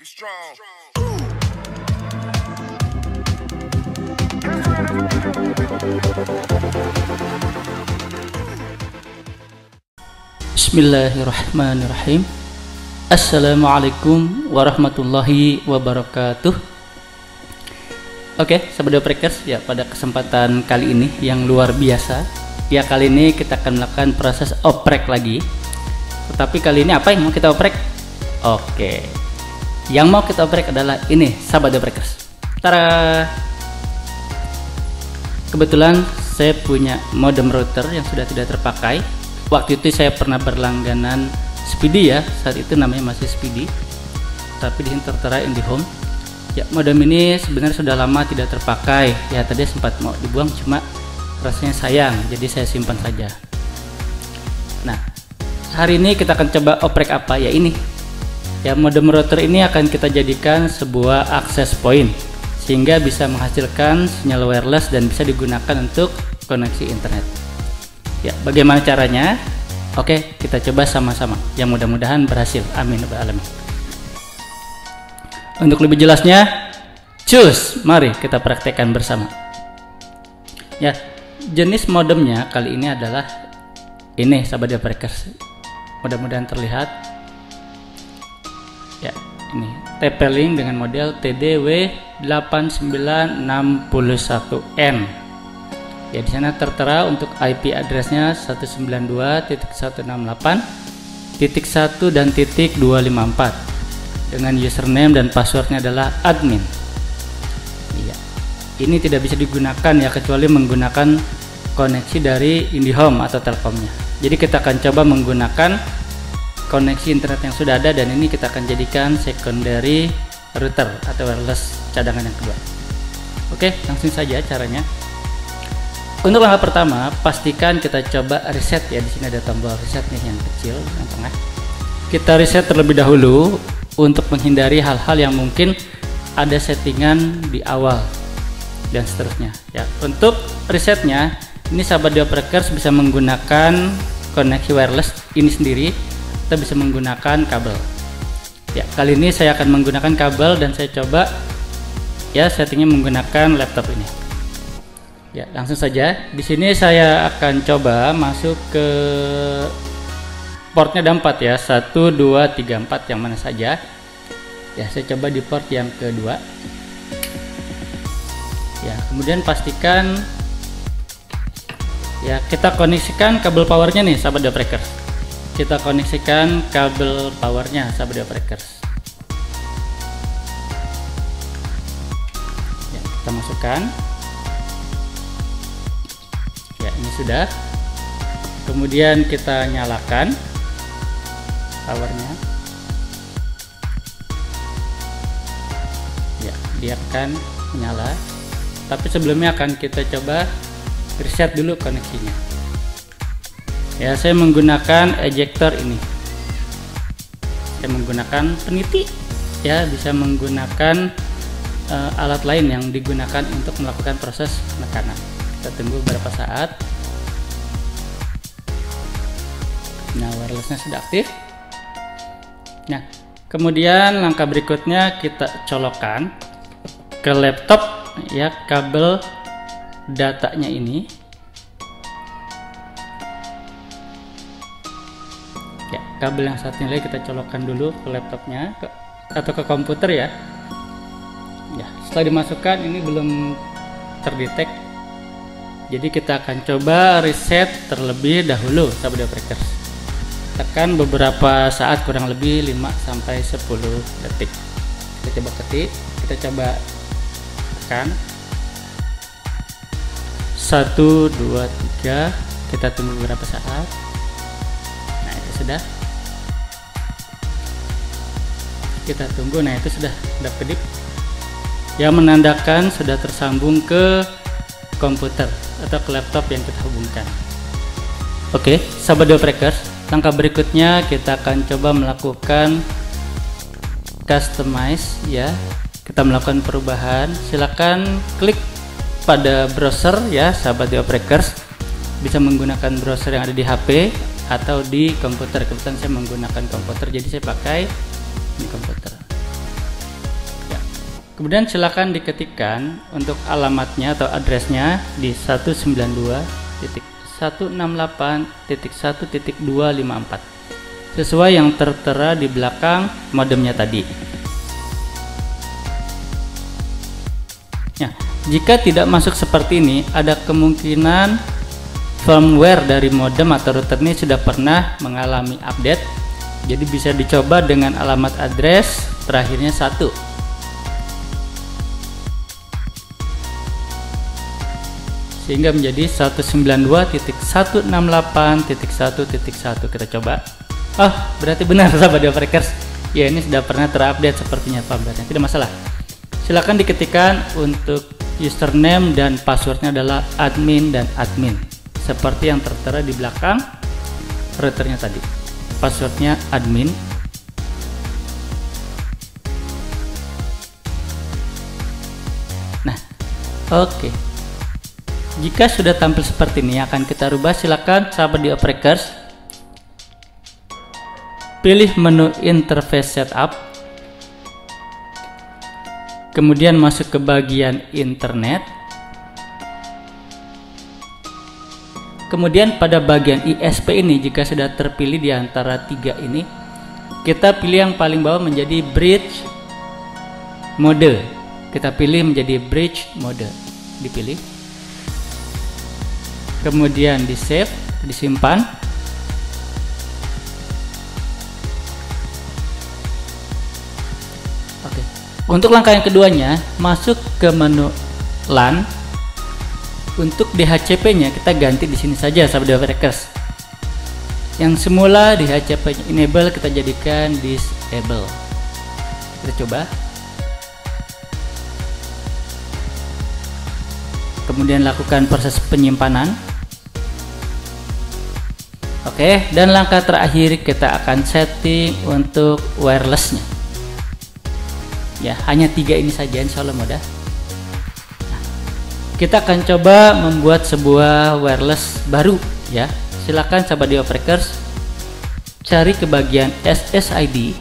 Bismillahirrahmanirrahim. Assalamualaikum warahmatullahi wabarakatuh. Oke, sahabat Deoprekers, ya pada kesempatan kali ini yang luar biasa, ya kali ini kita akan melakukan proses oprek lagi. Tetapi kali ini apa yang mau kita oprek? Oke, yang mau kita oprek adalah ini, sahabat Deoprekers. Tara! Kebetulan saya punya modem router yang sudah tidak terpakai. Waktu itu saya pernah berlangganan Speedy ya, saat itu namanya masih Speedy, tapi di sini tertera IndiHome. Ya, modem ini sebenarnya sudah lama tidak terpakai. Ya, tadi sempat mau dibuang, cuma rasanya sayang, jadi saya simpan saja. Nah, hari ini kita akan coba oprek apa ya ini. Ya, modem router ini akan kita jadikan sebuah access point, sehingga bisa menghasilkan sinyal wireless dan bisa digunakan untuk koneksi internet. Ya, bagaimana caranya? Oke, kita coba sama-sama. Yang mudah-mudahan berhasil. Amin ya rabbal alamin. Untuk lebih jelasnya, cus, mari kita praktekkan bersama. Ya, jenis modemnya kali ini adalah ini, sahabat Deoprekers. Mudah-mudahan terlihat. Ya, ini TP-Link dengan model TDW8961N. Ya, di sana tertera untuk IP addressnya 192.168.1 dan .254 dengan username dan passwordnya adalah admin. Ya, ini tidak bisa digunakan ya kecuali menggunakan koneksi dari IndiHome atau Telkomnya. Jadi kita akan coba menggunakan koneksi internet yang sudah ada, dan ini kita akan jadikan secondary router atau wireless cadangan yang kedua. Oke, langsung saja caranya. Untuk langkah pertama, pastikan kita coba reset ya. Di sini ada tombol reset nih yang kecil yang tengah. Kita reset terlebih dahulu untuk menghindari hal-hal yang mungkin ada settingan di awal dan seterusnya. Ya, untuk resetnya ini sahabat Deoprekers bisa menggunakan koneksi wireless ini sendiri atau bisa menggunakan kabel. Ya, kali ini saya akan menggunakan kabel dan saya coba ya settingnya menggunakan laptop ini. Ya, langsung saja. Di sini saya akan coba masuk ke portnya ada 4 ya, 1, 2, 3, 4 yang mana saja. Ya, saya coba di port yang kedua. Ya, kemudian pastikan ya kita koneksikan kabel powernya nih, sahabat Deoprekers. Kita koneksikan kabel powernya, sahabat Deoprekers. Ya, kita masukkan. Ya, ini sudah. Kemudian kita nyalakan powernya. Ya, dia akan menyala. Tapi sebelumnya akan kita coba reset dulu koneksinya. Ya, saya menggunakan ejector ini. Saya menggunakan peniti. Ya, bisa menggunakan alat lain yang digunakan untuk melakukan proses penekanan. Kita tunggu beberapa saat. Nah, wirelessnya sudah aktif. Nah, kemudian langkah berikutnya kita colokkan ke laptop ya kabel datanya ini. Ya, kabel yang satunya lagi kita colokkan dulu ke laptopnya atau ke komputer ya. Ya, setelah dimasukkan ini belum terdetek. Jadi kita akan coba reset terlebih dahulu, sahabat Deoprekers. Tekan beberapa saat, kurang lebih 5-10 detik. Kita coba ketik, kita coba tekan 1, 2, 3. Kita tunggu beberapa saat. Nah, itu sudah. Kita tunggu. Nah, itu sudah kedip yang menandakan sudah tersambung ke komputer atau ke laptop yang kita hubungkan. Oke, sahabat Deoprekers, langkah berikutnya kita akan coba melakukan customize ya. Kita melakukan perubahan. Silakan klik pada browser ya, sahabat Deoprekers. Bisa menggunakan browser yang ada di HP atau di komputer. Kebetulan saya menggunakan komputer, jadi saya pakai ini komputer. Kemudian silakan diketikkan untuk alamatnya atau addressnya di 192.168.1.254 sesuai yang tertera di belakang modemnya tadi. Nah, jika tidak masuk seperti ini, ada kemungkinan firmware dari modem atau router ini sudah pernah mengalami update. Jadi bisa dicoba dengan alamat address terakhirnya 1. Sehingga menjadi 192.168.1.1. Kita coba. Oh, berarti benar sahabat Deoprekers. Ya, ini sudah pernah terupdate sepertinya firmware-nya. Tidak masalah. Silakan diketikkan untuk username dan passwordnya adalah admin dan admin seperti yang tertera di belakang routernya tadi. Passwordnya admin. Nah, oke. Jika sudah tampil seperti ini akan kita rubah. Silakan sahabat Deoprekers pilih menu interface setup. Kemudian masuk ke bagian internet. Kemudian pada bagian ISP ini, jika sudah terpilih di antara 3 ini, kita pilih yang paling bawah menjadi bridge mode. Kita pilih menjadi bridge mode. Dipilih. Kemudian di save, disimpan. Oke. Untuk langkah yang keduanya, masuk ke menu LAN. Untuk DHCP-nya kita ganti di sini saja sahabat Deoprekers. Yang semula DHCP-nya enable kita jadikan disable. Kita coba. Kemudian lakukan proses penyimpanan. Oke, dan langkah terakhir kita akan setting untuk wirelessnya. Ya, hanya 3 ini saja, insya Allah mudah. Nah, kita akan coba membuat sebuah wireless baru ya. Silakan sahabat Deoprekers cari ke bagian SSID.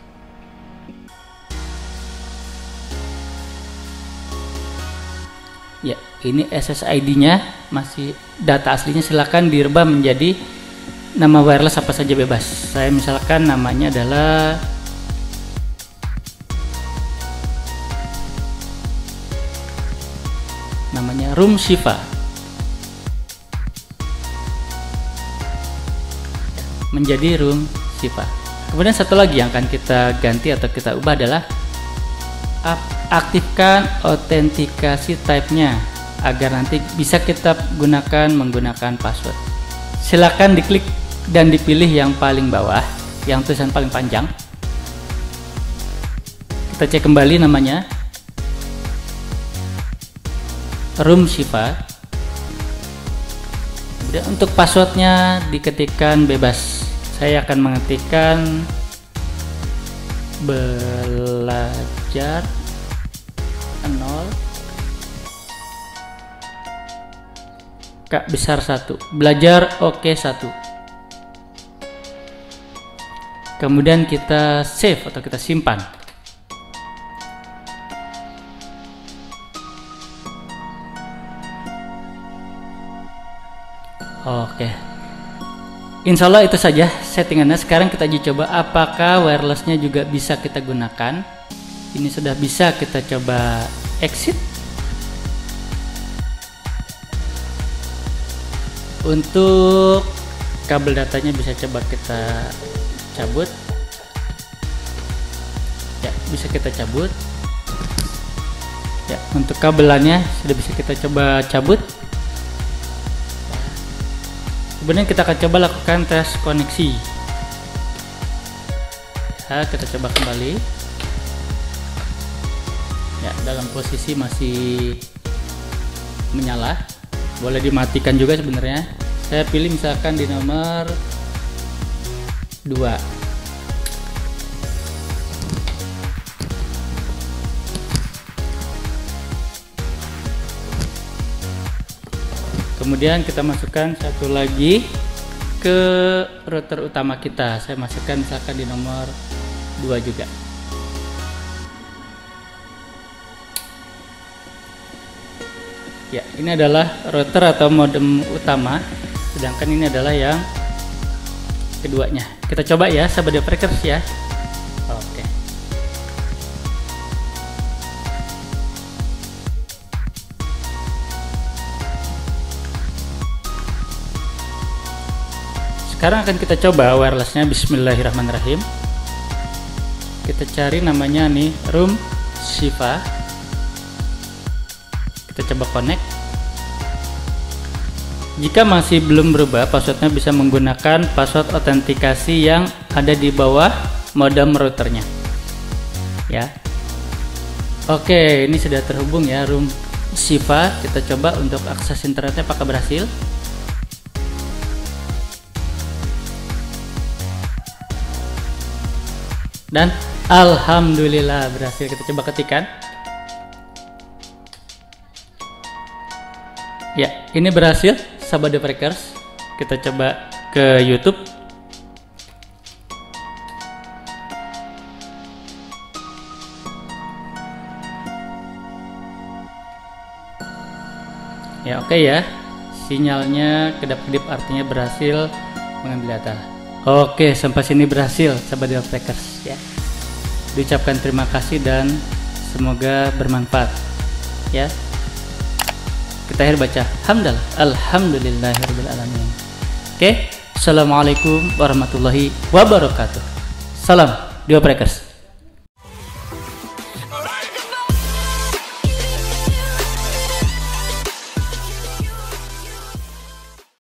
Ya, ini SSID-nya masih data aslinya, silakan dirubah menjadi nama wireless apa saja bebas. Saya misalkan namanya adalah Room Shiva. Menjadi Room Shiva. Kemudian satu lagi yang akan kita ganti atau kita ubah adalah aktifkan autentikasi type-nya agar nanti bisa kita gunakan menggunakan password. Silakan diklik dan dipilih yang paling bawah, yang tulisan paling panjang. Kita cek kembali namanya Room Shiva. Kemudian untuk passwordnya diketikkan bebas. Saya akan mengetikkan belajar 0 K besar 1, belajar oke 1. Kemudian kita save atau kita simpan. Oke, insya Allah itu saja settingannya. Sekarang kita uji coba apakah wirelessnya juga bisa kita gunakan. Ini sudah bisa, kita coba exit. Untuk kabel datanya bisa coba kita cabut. Ya, bisa kita cabut. Ya, untuk kabelannya sudah bisa kita coba cabut. Kemudian kita akan coba lakukan tes koneksi. Ya, kita coba kembali. Ya, dalam posisi masih menyala. Boleh dimatikan juga sebenarnya. Saya pilih misalkan di nomor 2. Kemudian kita masukkan satu lagi ke router utama kita. Saya masukkan misalkan di nomor 2 juga. Ya, ini adalah router atau modem utama, sedangkan ini adalah yang keduanya. Kita coba ya sahabat Deoptrekkers ya. Oke. Sekarang akan kita coba wirelessnya. Bismillahirrahmanirrahim. Kita cari namanya nih, Room Shiva. Kita coba connect. Jika masih belum berubah passwordnya, bisa menggunakan password autentikasi yang ada di bawah modem routernya ya. Oke, ini sudah terhubung ya Room Shiva. Kita coba untuk akses internetnya apakah berhasil. Dan alhamdulillah berhasil. Kita coba ketikkan. Ya, ini berhasil sahabat Deoptrekkers. Kita coba ke YouTube. Ya, oke ya. Sinyalnya kedap-kedip, artinya berhasil mengambil data. Oke, sampai sini berhasil sahabat Deoptrekkers ya. Diucapkan terima kasih dan semoga bermanfaat ya. Kita akhir baca hamdalah alhamdulillahirabbil alamin. Oke, assalamualaikum warahmatullahi wabarakatuh. Salam Deoptrekkers.